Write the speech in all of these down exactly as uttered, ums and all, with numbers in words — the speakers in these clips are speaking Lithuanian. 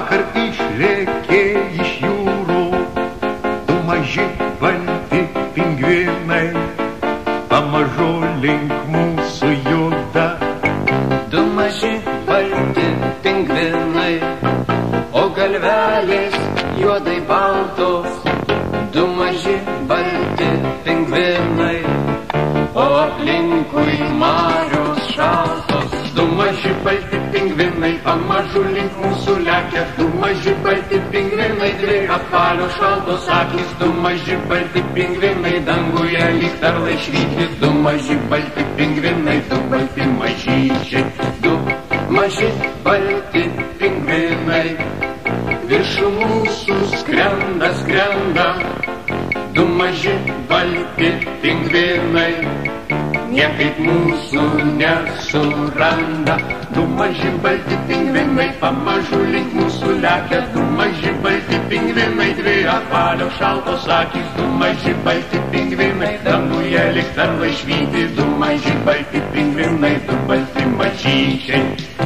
vakar išlėkė iš jūrų du maži balti pingvinai, pamažu link mūsų juda. Du maži balti pingvinai, o galvelės juodai baltos. Du maži balti pingvinai, o aplinkui marios šaltos. Du maži balti pingvinai, pamažu link mūsų lekia. Du maži balti pingvinai, dvi apvalios šaltos akys. Du maži balti pingvinai, danguje lyg tarlai švyti. Du maži balti pingvinai, du balti mažyčiai. Du maži balti pingvinai, viršų mūsų skrenda, skrenda. Du maži balti pingvinai, niekaip mūsų nesuranda. Du maži balti pingvinai, pamažu link mūsų lekia. Du maži balti pingvinai, dvi apvalios šaltos akys. Du maži balti pingvinai, danguje lyg tarlai švyti. Du maži balti pingvinai, du balti mažyčiai.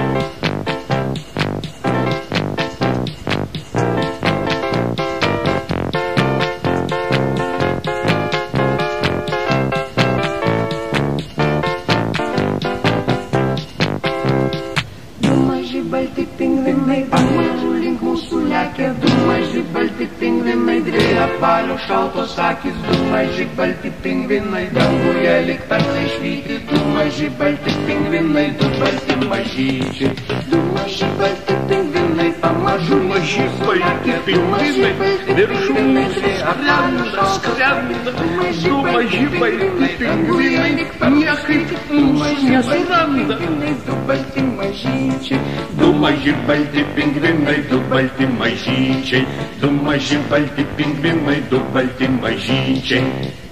Balti pingvinai, pamažu link mūsų lekia. Du maži balti pingvinai, dvi apvalios šaltos akys. Du maži balti pingvinai, danguje lyg tarlai švyti. Du maži balti pingvinai, du balti mažyčiai. Du maži balti pingvinai, pamažu maži balti pingvinai, viršų mūsų skrenda, skrenda. Du maži balti pingvinai, niekaip mūsų nesuranda. Du balti mažyčiai. Du maži balti pingvinai, du balti mažyčiai. Du maži balti pingvinai, du balti mažyčiai.